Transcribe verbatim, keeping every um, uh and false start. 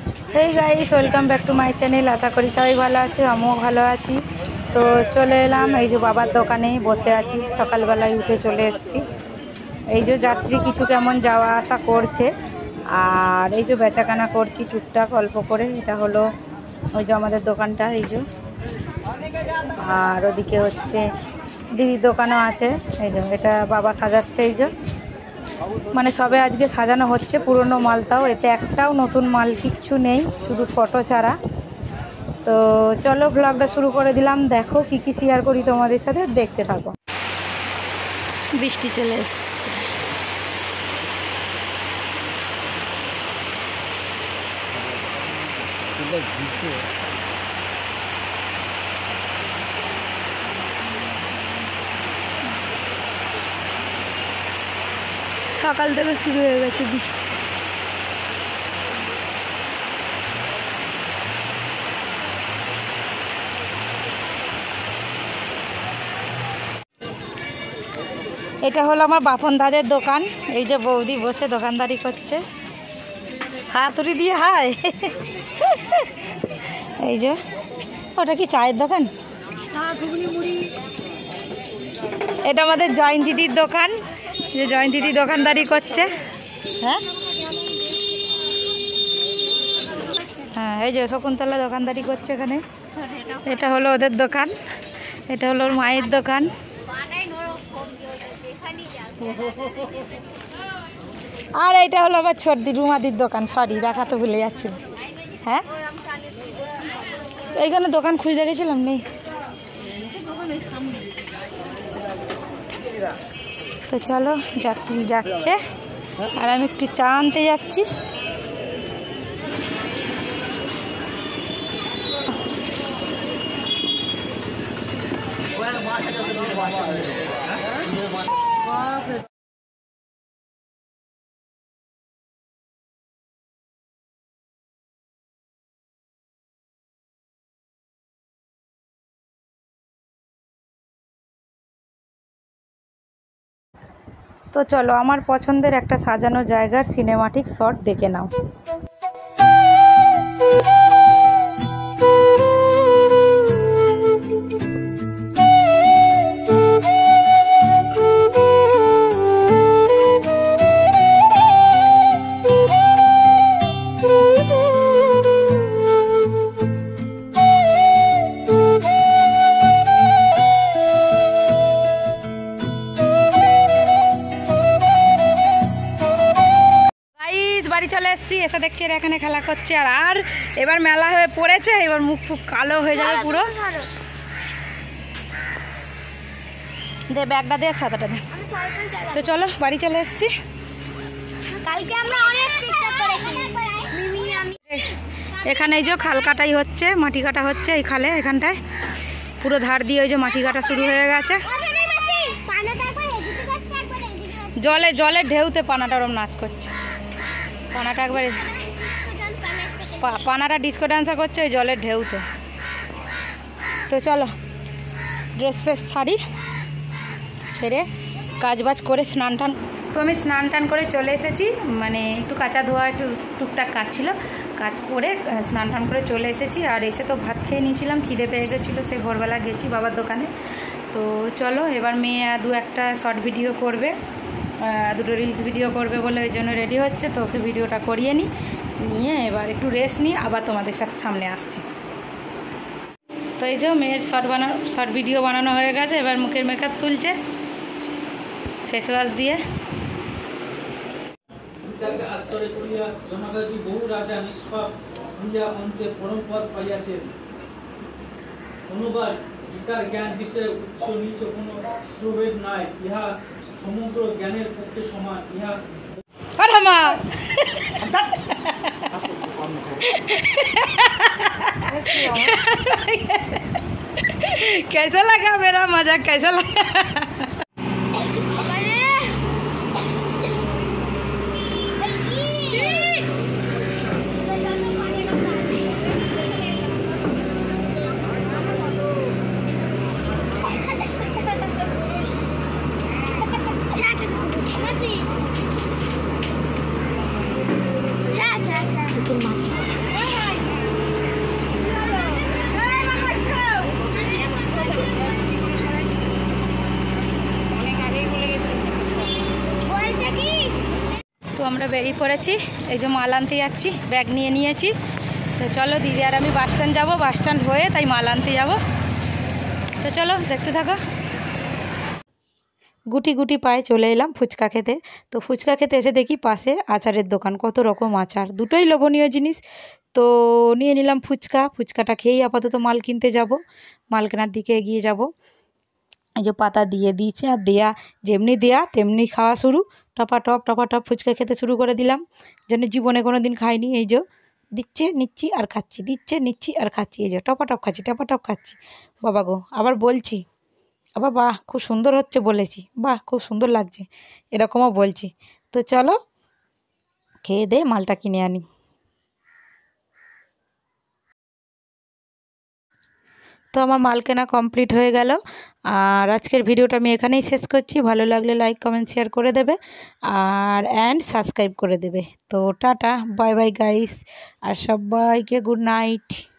Hey guys, welcome back to my channel. আশা করি সবাই ভালো আছে, আমিও ভালো আছি। তো চলে এলাম এই যে বাবার দোকানে বসে আছি, সকালবেলায় উঠে চলে এসেছি। এই যে যাত্রী কিছু কেমন যাওয়া আসা করছে, আর এই যে বেচাকেনা করছি টুকটাক অল্প করে। এটা হলো ওই যে আমাদের দোকানটা, এই যে, আর ওদিকে হচ্ছে দিদির দোকানও আছে। এই যে এটা বাবা সাজাচ্ছে, এই যে মানে সবে আজকে সাজানো হচ্ছে, পুরনো মালটাও, এতে একটাও নতুন মাল কিচ্ছু নেই, শুধু ফটো ছাড়া। তো চলো ব্লগটা শুরু করে দিলাম, দেখো কি কি শেয়ার করি তোমাদের সাথে, দেখতে থাকো। বৃষ্টি চলে এসছে। সকাল থেকে শুরু হয়ে গেছে বৃষ্টি। এটা হলো আমার বাপন দাদের দোকান। এই যে বৌদি বসে দোকানদারি করছে, হাতুড়ি দিয়ে হায়। এই যে ওটা কি চায়ের দোকান? এটা আমাদের জয়ন্ত দিদির দোকান, যে জয়ন্ত দিদি দোকানদারি করছে। হ্যাঁ হ্যাঁ এই যে শকুন্তলা দোকানদারি করছে এখানে। এটা হলো ওদের দোকান, এটা হলো ওর মায়ের দোকান। আর এইটা হলো আমার ছোটদি রুমাদির দোকান, সরি দেখাতে ভুলে যাচ্ছি। হ্যাঁ এইখানে দোকান খুঁজতে গেছিলাম, নেই। তো চলো, যাত্রী যাচ্ছে আর আমি একটু চা আনতে যাচ্ছি। তো চলো আমার পছন্দের একটা সাজানো জায়গার সিনেমাটিক শট দেখে নাও। বাড়ি চলে এসেছি, এসে দেখছি এরা এখানে খেলা করছে। আর আর এবার মেলা হয়ে পড়েছে, এবার মুখ ফুক কালো হয়ে যাবে পুরো। দে ব্যাগটা দে, ছাতাটা দে। তো চলো বাড়ি চলে এসেছি। কালকে আমরা অনেক টিকটক করেছি। এখানে এই যে খাল কাটাই হচ্ছে, মাটি কাটা হচ্ছে এই খালে, এখানটায় পুরো ধার দিয়ে ওই যে মাটি কাটা শুরু হয়ে গেছে। জলে জলের ঢেউতে পানাটা ওরম নাচ করছে, পানাটা একবারে পানাটা ডিস্কো ডান্সার করছে ওই জলের ঢেউতে। তো চলো ড্রেস ফ্রেস ছাড়ি, ছেড়ে কাজ বাজ করে স্নান টান। তো আমি স্নান টান করে চলে এসেছি, মানে একটু কাঁচা ধোয়া একটু টুকটাক কাজ ছিল, কাজ করে স্নান টান করে চলে এসেছি। আর এসে তো ভাত খেয়ে নিয়েছিলাম, খিদে পেয়ে গেছিলো, সেই ভোরবেলা গেছি বাবার দোকানে। তো চলো এবার মেয়ে দু একটা শর্ট ভিডিও করবে, দুটো রিলস ভিডিও করবে বলে ওই জন্য রেডি হচ্ছে। তো ওকে ভিডিওটা করিয়ে নিই, নিয়ে এবার একটু রেস্ট নিই, আবার তোমাদের সাথে সামনে আসছি। তো এই যে মেয়ের শর্ট বানানো শর্ট ভিডিও বানানো হয়ে গেছে, এবার মুখের মেকআপ তুলছে ফেস ওয়াশ দিয়ে। বহু রাজা নিষ্পাপ অন্তে পরম পদ পাইয়াছেন। অনুবার গীতার জ্ঞান বিষয়ে উচ্চ নিচ কোনো প্রভেদ নাই, ইহা সমগ্র জ্ঞানের পক্ষে সমান। ইহা कैसा लगा मेरा मजाक, कैसा लगा? Cha cha cha. চলো বেরিয়ে পড়েছি, এই যে মাল আনতে যাচ্ছি, ব্যাগ নিয়ে নিয়েছি। তো চলো দিদি আর আমি বাস স্ট্যান্ড যাবো, বাস স্ট্যান্ড হয়ে তাই মাল আনতে যাবো। তো চলো দেখতে থাকো। গুটি গুটি পায়ে চলে এলাম ফুচকা খেতে। তো ফুচকা খেতে এসে দেখি পাশে আচারের দোকান, কত রকম আচার, দুটোই লোভনীয় জিনিস। তো নিয়ে নিলাম ফুচকা, ফুচকাটা খেয়েই আপাতত মাল কিনতে যাব, মাল কেনার দিকে এগিয়ে যাব। এই যে পাতা দিয়ে দিয়েছে, আর দেয়া যেমনি দেয়া তেমনি খাওয়া শুরু, টপা টপ টপা টপ ফুচকা খেতে শুরু করে দিলাম, যেন জীবনে কোনো দিন খাইনি। এই যে দিচ্ছে নিচ্ছি আর খাচ্ছি, দিচ্ছে নিচ্ছি আর খাচ্ছি, এই যে টপা টপ খাচ্ছি, টপা টপ খাচ্ছি। বাবা গো, আবার বলছি, আবার বাহ খুব সুন্দর হচ্ছে বলেছি, বাহ খুব সুন্দর লাগছে এরকমও বলছি। তো চলো খেয়ে দে মালটা কিনে আনি। তো আমার মাল কেনা কমপ্লিট হয়ে গেল। আর আজকের ভিডিওটা আমি এখানেই শেষ করছি। ভালো লাগলে লাইক কমেন্ট শেয়ার করে দেবে, আর অ্যান্ড সাবস্ক্রাইব করে দেবে। তো টাটা, বাই বাই গাইস, আর সবাইকে গুড নাইট।